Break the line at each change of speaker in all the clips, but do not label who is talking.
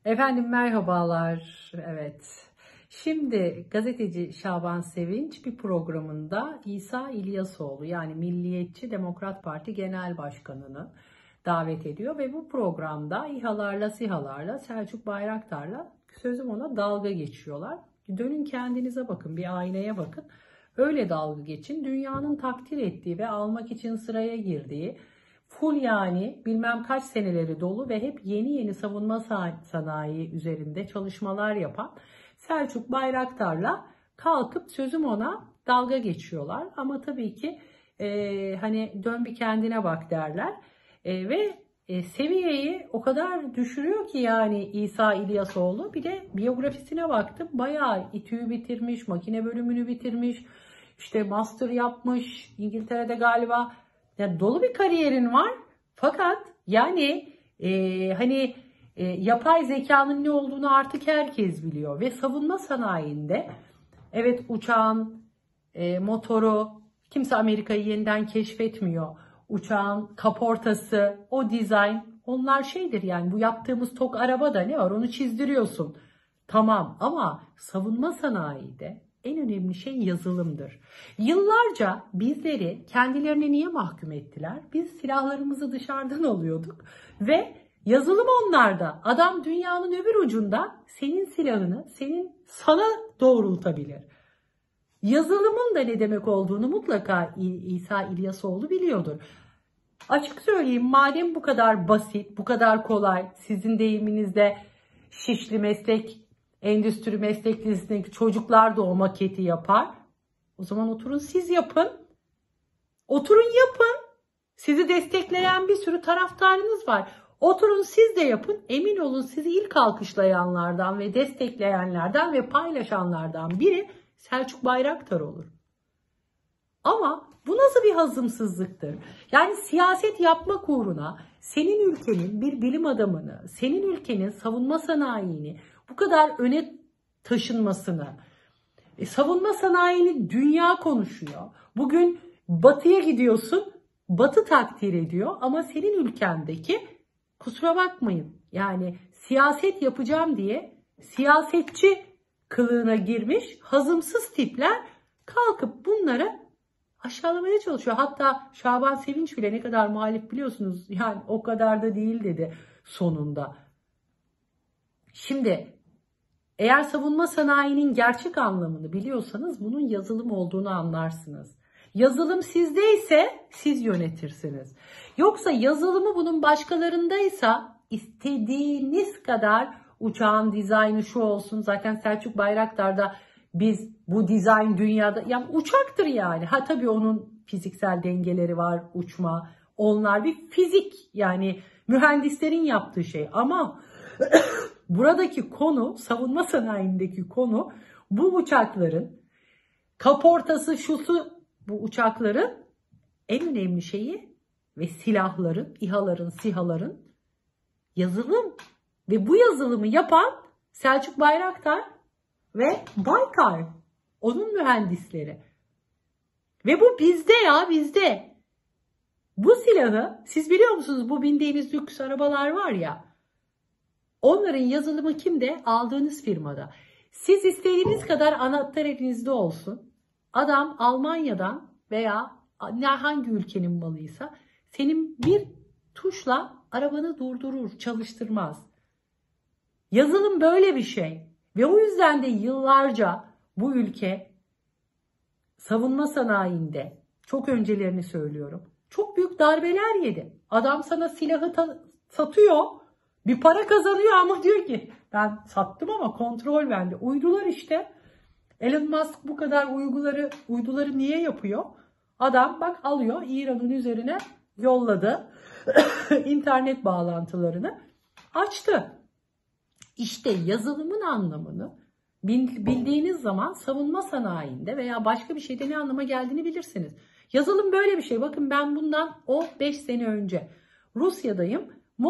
Efendim merhabalar. Evet. Şimdi gazeteci Şaban Sevinç bir programında İsa İlyasoğlu yani Milliyetçi Demokrat Parti Genel Başkanı'nı davet ediyor ve bu programda İHA'larla, SİHA'larla, Selçuk Bayraktar'la sözüm ona dalga geçiyorlar. Dönün kendinize bakın, bir aynaya bakın. Öyle dalga geçin. Dünyanın takdir ettiği ve almak için sıraya girdiği full yani bilmem kaç seneleri dolu ve hep yeni savunma sanayi üzerinde çalışmalar yapan Selçuk Bayraktar'la kalkıp sözüm ona dalga geçiyorlar. Ama tabii ki hani dön bir kendine bak derler. Ve seviyeyi o kadar düşürüyor ki yani İsa İlyasoğlu. Bir de biyografisine baktım. Bayağı İTÜ'yü bitirmiş, makine bölümünü bitirmiş, işte master yapmış İngiltere'de galiba. Yani dolu bir kariyerin var. Fakat yani yapay zekanın ne olduğunu artık herkes biliyor. Ve savunma sanayinde evet uçağın motoru kimse Amerika'yı yeniden keşfetmiyor. Uçağın kaportası, o dizayn onlar şeydir yani bu yaptığımız tok arabada ne var onu çizdiriyorsun. Tamam ama savunma sanayide en önemli şey yazılımdır. Yıllarca bizleri kendilerine niye mahkum ettiler? Biz silahlarımızı dışarıdan alıyorduk ve yazılım onlarda. Adam dünyanın öbür ucunda senin silahını sana doğrultabilir. Yazılımın da ne demek olduğunu mutlaka İsa İlyasoğlu biliyordur. Açık söyleyeyim, madem bu kadar basit, bu kadar kolay, sizin deyiminizde Şişli Meslek Endüstri Meslek Lisesi'ndeki çocuklar da o maketi yapar. O zaman oturun siz yapın. Oturun yapın. Sizi destekleyen bir sürü taraftarınız var. Oturun siz de yapın. Emin olun sizi ilk alkışlayanlardan ve destekleyenlerden ve paylaşanlardan biri Selçuk Bayraktar olur. Ama bu nasıl bir hazımsızlıktır? Yani siyaset yapmak uğruna senin ülkenin bir bilim adamını, senin ülkenin savunma sanayini bu kadar öne taşınmasını, savunma sanayini dünya konuşuyor. Bugün batıya gidiyorsun, batı takdir ediyor ama senin ülkendeki kusura bakmayın yani siyaset yapacağım diye siyasetçi kılığına girmiş hazımsız tipler kalkıp bunları aşağılamaya çalışıyor. Hatta Şaban Sevinç bile ne kadar muhalif biliyorsunuz yani o kadar da değil dedi sonunda. Şimdi eğer savunma sanayinin gerçek anlamını biliyorsanız bunun yazılım olduğunu anlarsınız. Yazılım sizdeyse siz yönetirsiniz. Yoksa yazılımı bunun başkalarındaysa istediğiniz kadar uçağın dizaynı şu olsun. Zaten Selçuk Bayraktar'da biz bu dizayn dünyada yani uçaktır yani. Ha tabii onun fiziksel dengeleri var, uçma. Onlar bir fizik yani mühendislerin yaptığı şey ama buradaki konu, savunma sanayindeki konu bu uçakların kaportası, şusu, bu uçakların en önemli şeyi ve silahların, İHA'ların, SİHA'ların yazılım. Ve bu yazılımı yapan Selçuk Bayraktar ve Baykar, onun mühendisleri. Ve bu bizde ya, bizde. Bu silahı, siz biliyor musunuz bu bindiğiniz lüks arabalar var ya, onların yazılımı kimde? Aldığınız firmada. Siz istediğiniz kadar anahtar elinizde olsun. Adam Almanya'dan veya hangi ülkenin malıysa senin bir tuşla arabanı durdurur, çalıştırmaz. Yazılım böyle bir şey. Ve o yüzden de yıllarca bu ülke savunma sanayinde, çok öncelerini söylüyorum, çok büyük darbeler yedi. Adam sana silahı satıyor. Bir para kazanıyor ama diyor ki ben sattım ama kontrol bende. Uydular işte. Elon Musk bu kadar uyduları niye yapıyor? Adam bak alıyor İran'ın üzerine yolladı. İnternet bağlantılarını açtı. İşte yazılımın anlamını bildiğiniz zaman savunma sanayinde veya başka bir şeyde ne anlama geldiğini bilirsiniz. Yazılım böyle bir şey. Bakın ben bundan 5 sene önce Rusya'dayım.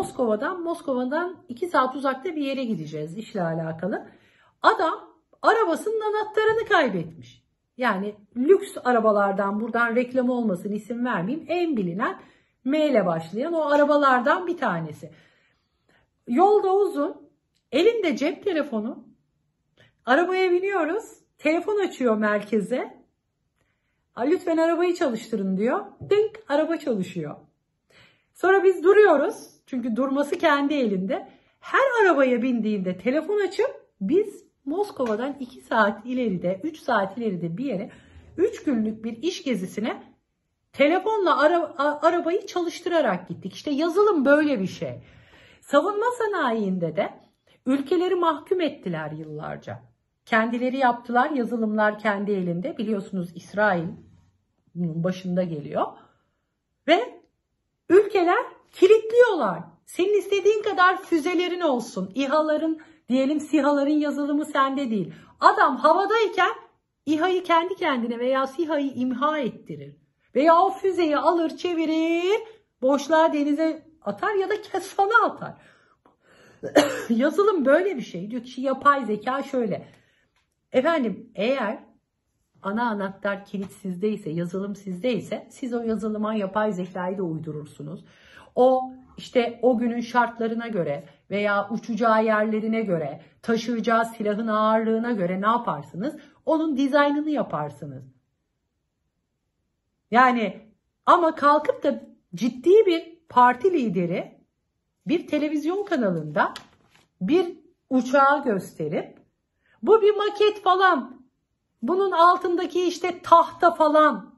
Moskova'dan 2 saat uzakta bir yere gideceğiz işle alakalı. Adam arabasının anahtarını kaybetmiş. Yani lüks arabalardan, buradan reklam olmasın isim vermeyeyim, en bilinen M ile başlayan o arabalardan bir tanesi. Yolda uzun, Elinde cep telefonu. Arabaya biniyoruz. Telefon açıyor merkeze. Lütfen arabayı çalıştırın diyor. Dınk, araba çalışıyor. Sonra biz duruyoruz. Çünkü durması kendi elinde. Her arabaya bindiğinde telefon açıp biz Moskova'dan 2 saat ileride, 3 saat ileride bir yere 3 günlük bir iş gezisine telefonla arabayı çalıştırarak gittik. İşte yazılım böyle bir şey. Savunma sanayinde de ülkeleri mahkum ettiler yıllarca. Kendileri yaptılar, yazılımlar kendi elinde. Biliyorsunuz İsrail bunun başında geliyor. Ve ülkeler kilitliyorlar. Senin istediğin kadar füzelerin olsun. İHA'ların, diyelim SİHA'ların yazılımı sende değil. Adam havadayken İHA'yı kendi kendine veya SİHA'yı imha ettirir. Veya o füzeyi alır, çevirir, boşluğa, denize atar ya da sana atar. Yazılım böyle bir şey. Diyor ki yapay zeka şöyle. Efendim, eğer ana anahtar kilit sizdeyse, yazılım sizdeyse, siz o yazılıma yapay zekayı da uydurursunuz. O işte o günün şartlarına göre veya uçacağı yerlerine göre, taşıyacağı silahın ağırlığına göre ne yaparsınız? Onun dizaynını yaparsınız. Yani ama kalkıp da ciddi bir parti lideri bir televizyon kanalında bir uçağı gösterip bu bir maket falan, bunun altındaki işte tahta falan.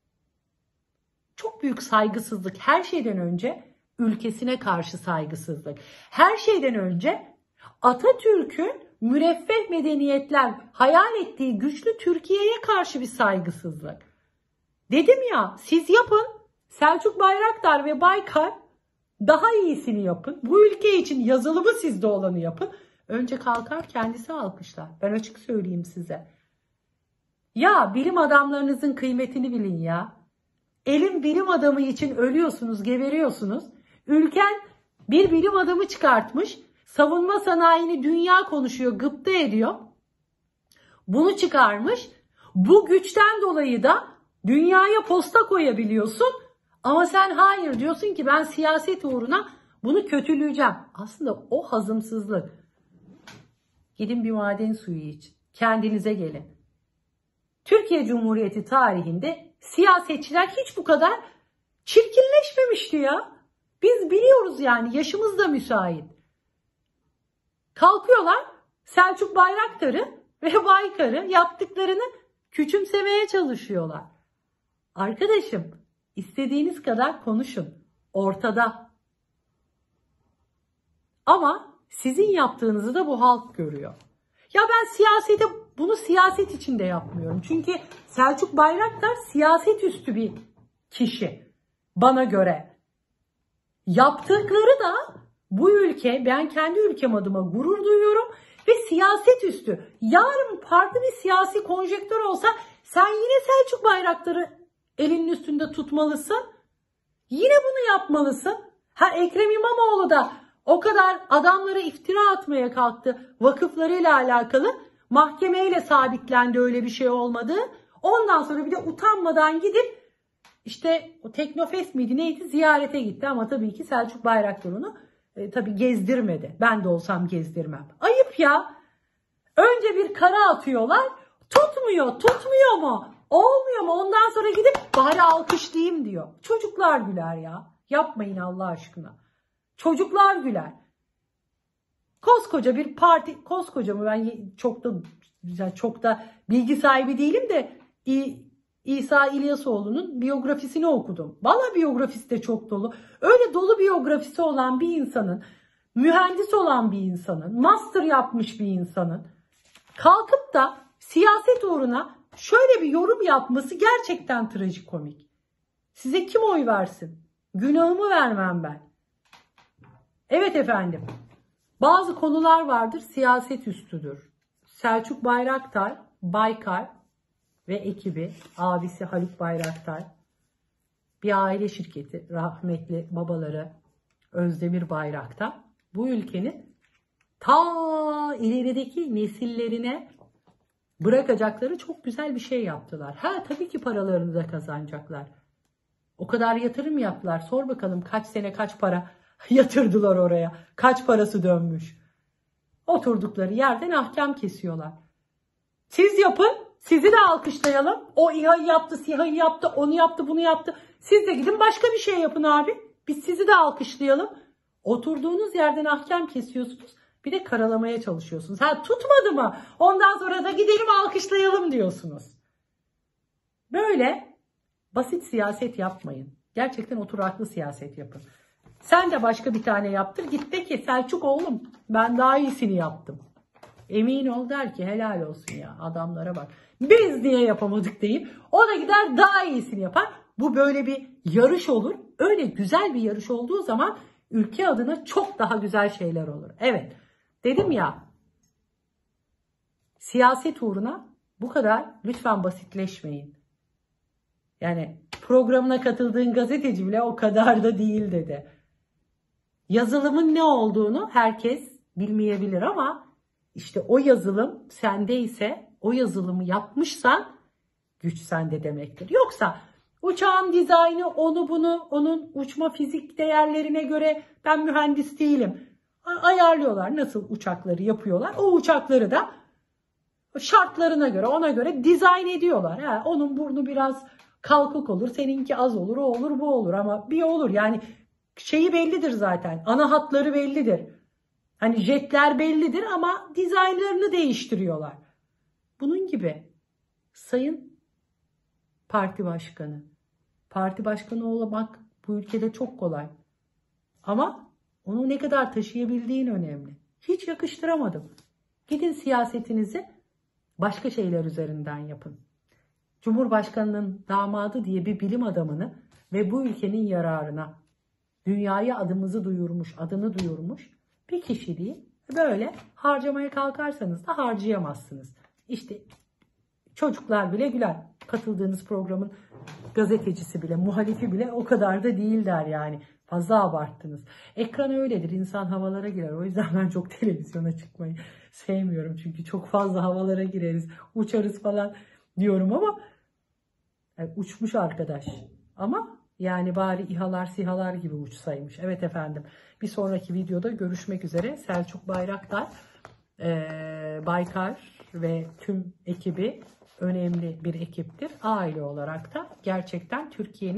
Çok büyük saygısızlık. Her şeyden önce ülkesine karşı saygısızlık. Her şeyden önce Atatürk'ün müreffeh medeniyetler hayal ettiği güçlü Türkiye'ye karşı bir saygısızlık. Dedim ya, siz yapın. Selçuk Bayraktar ve Baykar daha iyisini yapın. Bu ülke için yazılımı sizde olanı yapın. Önce kalkar kendisi alkışlar. Ben açık söyleyeyim size. Ya bilim adamlarınızın kıymetini bilin ya. Elin bilim adamı için ölüyorsunuz, geberiyorsunuz. Ülken bir bilim adamı çıkartmış. Savunma sanayini dünya konuşuyor, gıpta ediyor. Bunu çıkarmış. Bu güçten dolayı da dünyaya posta koyabiliyorsun. Ama sen hayır diyorsun ki ben siyaset uğruna bunu kötüleyeceğim. Aslında o hazımsızlık. Gidin bir maden suyu için. Kendinize gelin. Türkiye Cumhuriyeti tarihinde siyasetçiler hiç bu kadar çirkinleşmemişti ya. Biz biliyoruz yani, yaşımız da müsait. Kalkıyorlar Selçuk Bayraktar'ı ve Baykar'ı yaptıklarını küçümsemeye çalışıyorlar. Arkadaşım, istediğiniz kadar konuşun. Ortada. Ama sizin yaptığınızı da bu halk görüyor. Ya ben bunu siyaset için de yapmıyorum. Çünkü Selçuk Bayraktar siyaset üstü bir kişi. Bana göre. Yaptıkları da bu ülke, ben kendi ülkem adıma gurur duyuyorum ve siyaset üstü. Yarın farklı bir siyasi konjektör olsa sen yine Selçuk Bayraktar'ı elinin üstünde tutmalısın. Yine bunu yapmalısın. Ekrem İmamoğlu da o kadar adamlara iftira atmaya kalktı vakıflarıyla alakalı. Mahkemeyle sabitlendi öyle bir şey olmadı. Ondan sonra bir de utanmadan gidip işte o Teknofest miydi neydi ziyarete gitti. Ama tabii ki Selçuk Bayraktar onu tabii gezdirmedi. Ben de olsam gezdirmem. Ayıp ya. Önce bir kara atıyorlar. Tutmuyor mu? Olmuyor mu? Ondan sonra gidip bari alkışlayayım diyor. Çocuklar güler ya. Yapmayın Allah aşkına. Çocuklar güler. Koskoca bir parti, koskoca mı, ben çok da bilgi sahibi değilim de İsa İlyasoğlu'nun biyografisini okudum. Vallahi biyografisi de çok dolu. Öyle dolu biyografisi olan bir insanın, mühendis olan bir insanın, master yapmış bir insanın kalkıp da siyaset uğruna şöyle bir yorum yapması gerçekten trajikomik. Size kim oy versin? Günahımı vermem ben. Evet efendim. Bazı konular vardır, siyaset üstüdür. Selçuk Bayraktar, Baykar ve ekibi, abisi Haluk Bayraktar, bir aile şirketi, rahmetli babaları Özdemir Bayraktar, bu ülkenin ta ilerideki nesillerine bırakacakları çok güzel bir şey yaptılar. Tabii ki paralarını da kazanacaklar. O kadar yatırım yaptılar. Sor bakalım kaç sene kaç para yatırdılar oraya. Kaç parası dönmüş. Oturdukları yerden ahkam kesiyorlar. Siz yapın, sizi de alkışlayalım. O İHA'yı yaptı, SİHA'yı yaptı, onu yaptı, bunu yaptı. Siz de gidin başka bir şey yapın abi. Biz sizi de alkışlayalım. Oturduğunuz yerden ahkam kesiyorsunuz. Bir de karalamaya çalışıyorsunuz. Ha, tutmadı mı? Ondan sonra da gidelim alkışlayalım diyorsunuz. Böyle basit siyaset yapmayın. Gerçekten oturaklı siyaset yapın. Sen de başka bir tane yaptır. Git de ki Selçuk oğlum ben daha iyisini yaptım. Emin ol der ki helal olsun ya, adamlara bak. Biz niye yapamadık deyip o da gider daha iyisini yapar. Bu böyle bir yarış olur. Öyle güzel bir yarış olduğu zaman ülke adına çok daha güzel şeyler olur. Evet, dedim ya, siyaset uğruna bu kadar lütfen basitleşmeyin. Yani programına katıldığın gazeteci bile o kadar da değil dedi. Yazılımın ne olduğunu herkes bilmeyebilir ama işte o yazılım sendeyse, o yazılımı yapmışsan güç sende demektir. Yoksa uçağın dizaynı, onu bunu, onun uçma fizik değerlerine göre ben mühendis değilim. Ayarlıyorlar, nasıl uçakları yapıyorlar. O uçakları da şartlarına göre, ona göre dizayn ediyorlar. Ha, onun burnu biraz kalkık olur, seninki az olur, o olur, bu olur ama bir olur. Yani şeyi bellidir zaten. Ana hatları bellidir. Hani jetler bellidir ama dizaynlarını değiştiriyorlar. Bunun gibi sayın parti başkanı. Parti başkanı olmak bu ülkede çok kolay. Ama onu ne kadar taşıyabildiğin önemli. Hiç yakıştıramadım. Gidin siyasetinizi başka şeyler üzerinden yapın. Cumhurbaşkanının damadı diye bir bilim adamını ve bu ülkenin yararına dünyaya adımızı duyurmuş, adını duyurmuş bir kişiliği böyle harcamaya kalkarsanız da harcayamazsınız. İşte çocuklar bile güler. Katıldığınız programın gazetecisi bile, muhalifi bile o kadar da değil der yani. Fazla abarttınız. Ekran öyledir. İnsan havalara girer. O yüzden ben çok televizyona çıkmayı sevmiyorum. Çünkü çok fazla havalara gireriz. Uçarız falan diyorum ama yani uçmuş arkadaş. Ama yani bari İHA'lar, SİHA'lar gibi uçsaymış. Evet efendim. Bir sonraki videoda görüşmek üzere. Selçuk Bayraktar, Baykar ve tüm ekibi önemli bir ekiptir. Aile olarak da gerçekten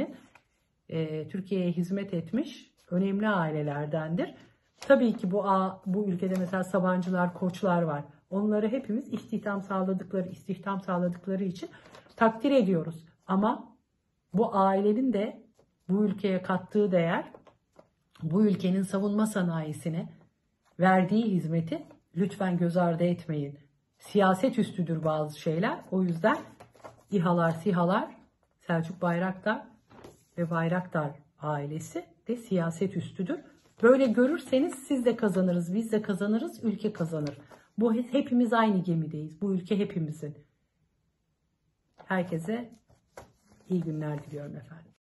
Türkiye'ye hizmet etmiş önemli ailelerdendir. Tabii ki bu ülkede mesela Sabancılar, Koçlar var. Onları hepimiz istihdam sağladıkları için takdir ediyoruz. Ama bu ailenin de bu ülkeye kattığı değer, bu ülkenin savunma sanayisine verdiği hizmeti lütfen göz ardı etmeyin. Siyaset üstüdür bazı şeyler. O yüzden İHA'lar, SİHA'lar, Selçuk Bayraktar ve Bayraktar ailesi de siyaset üstüdür. Böyle görürseniz siz de kazanırız, biz de kazanırız, ülke kazanır. Bu hepimiz aynı gemideyiz. Bu ülke hepimizin. Herkese iyi günler diliyorum efendim.